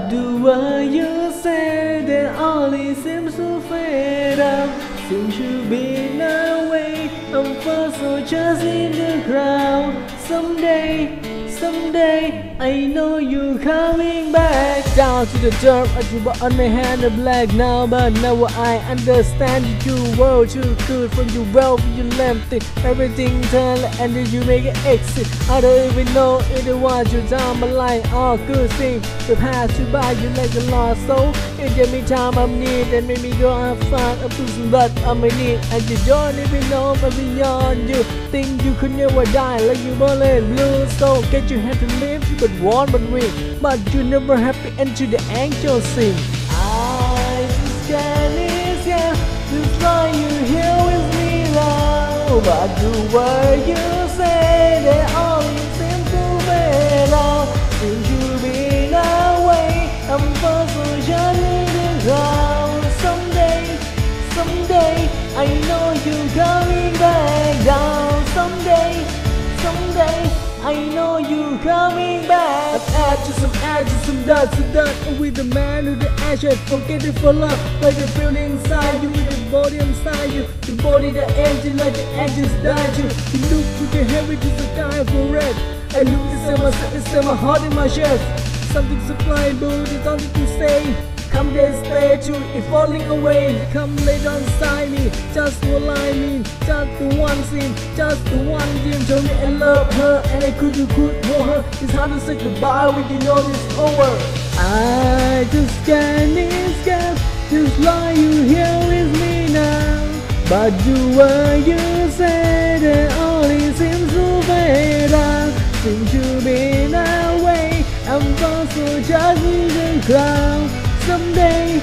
But the way you say that only seems to fade out. Seems to be no way. I'm first so just in the crowd. Someday, I know you coming back. Down to the dirt, I drew on my hand of black now. But now I understand you too well, too good from your wealth, you left it. Everything turned and then you make an exit. I don't even know if it was you down my line. All good things to pass you by, you like a lost soul. It gave me time I need and made me go and find a person that I may need. And you don't even know but beyond you. Think you could never die like you bullet blue. So get you had to live, you could want but win. But you never happy into the angel sing. I just can't escape this lie you here with me now. But the way you say they only seem to fade out. Seem to be no way. I'm first so just in the ground. Someday, I know you coming back down. Someday, I know you coming back. Add to some dust to dust. With the man with the ashes, forget it for love. Like the feeling inside you, with the body inside you. The body, the engine, like the engines died you. You look to the heritage of time for red. I look it's my heart in my chest. Something supplying, but it's something to say. Come there, stay tuned, it's falling away. Come lay down beside me, just what I mean. Just the one scene, just the one dream. Told me I love her, and I could hold her. It's hard to say goodbye when you know it's over. I just can't escape this lie you here with me now. But the way you say that only seems to fade out. Seems to be that way. I'm also just in the crowd. Someday,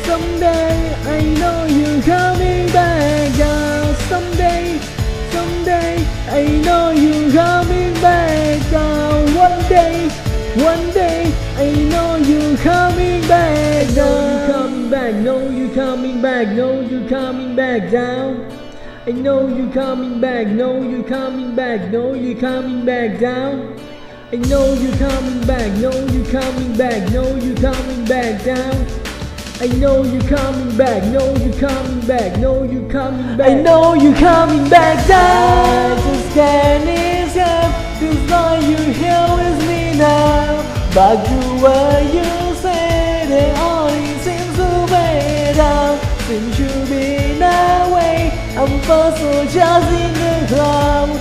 I know you coming back down. Someday, I know you coming back down. One day, I know you coming back down. No, you coming back, no, you coming back down. I know you coming back, no, you coming back, no, you coming back down. I know you coming back, no, you coming back, no, you coming back down. I know you coming back, no, you coming back, no, you coming back. I know you coming back down. I just can't escape this lie you here with me now. But the way you say they only seems to fade out. Seems to be that way. I'm first so just in the crowd.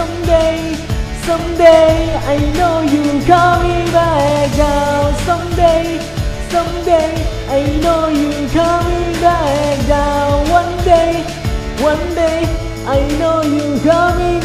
Someday, I know you coming back down. Someday, I know you coming back down. One day, I know you coming